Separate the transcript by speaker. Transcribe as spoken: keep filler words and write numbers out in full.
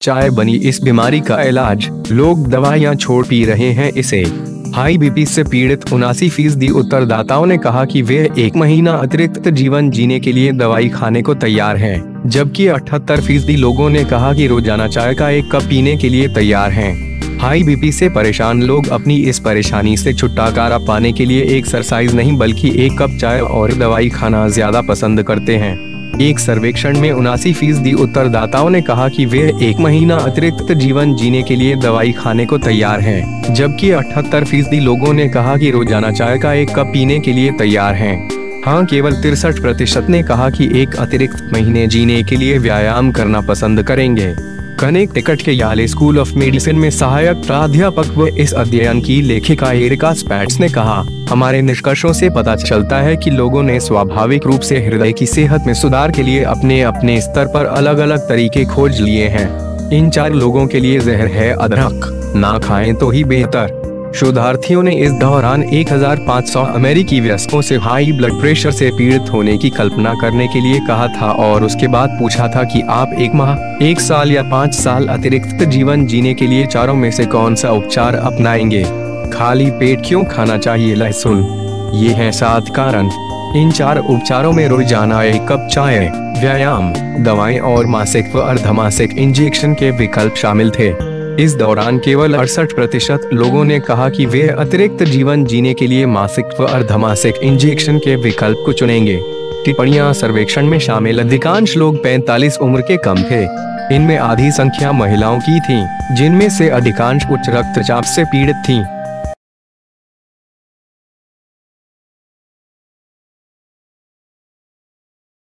Speaker 1: चाय बनी इस बीमारी का इलाज, लोग दवाइयां छोड़ पी रहे हैं इसे। हाई बीपी से पीड़ित उनासी फीसदी उत्तरदाताओं ने कहा कि वे एक महीना अतिरिक्त जीवन जीने के लिए दवाई खाने को तैयार हैं, जबकि अठहत्तर फीसदी लोगों ने कहा कि रोजाना चाय का एक कप पीने के लिए तैयार हैं। हाई बीपी से परेशान लोग अपनी इस परेशानी से छुटकारा पाने के लिए एक्सरसाइज नहीं बल्कि एक कप चाय और दवाई खाना ज्यादा पसंद करते हैं। एक सर्वेक्षण में उनासी फीसदी उत्तरदाताओं ने कहा कि वे एक महीना अतिरिक्त जीवन जीने के लिए दवाई खाने को तैयार हैं, जबकि अठहत्तर फीसदी लोगों ने कहा कि रोजाना चाय का एक कप पीने के लिए तैयार हैं। हाँ, केवल तिरसठ प्रतिशत ने कहा कि एक अतिरिक्त महीने जीने के लिए व्यायाम करना पसंद करेंगे। कनेक्टिकट के याले स्कूल ऑफ मेडिसिन में सहायक प्राध्यापक व इस अध्ययन की लेखिका एरिका स्पैट्स ने कहा, हमारे निष्कर्षों से पता चलता है कि लोगों ने स्वाभाविक रूप से हृदय की सेहत में सुधार के लिए अपने अपने स्तर पर अलग अलग तरीके खोज लिए हैं। इन चार लोगों के लिए जहर है अदरक, ना खाएं तो ही बेहतर। शोधार्थियों ने इस दौरान एक हज़ार पाँच सौ अमेरिकी वयस्कों से हाई ब्लड प्रेशर से पीड़ित होने की कल्पना करने के लिए कहा था और उसके बाद पूछा था कि आप एक माह, एक साल या पाँच साल अतिरिक्त जीवन जीने के लिए चारों में से कौन सा उपचार अपनाएंगे। खाली पेट क्यों खाना चाहिए लहसुन? ये हैं सात कारण। इन चार उपचारों में रोजाना एक कप चाय, व्यायाम, दवाएं और मासिक व अर्धमासिक इंजेक्शन के विकल्प शामिल थे। इस दौरान केवल अड़सठ प्रतिशत लोगों ने कहा कि वे अतिरिक्त जीवन जीने के लिए मासिक व अर्धमासिक इंजेक्शन के विकल्प को चुनेंगे। टिप्पणियां सर्वेक्षण में शामिल अधिकांश लोग पैंतालीस उम्र के कम थे। इनमें आधी संख्या महिलाओं की थी, जिनमें से अधिकांश उच्च रक्तचाप से पीड़ित थीं।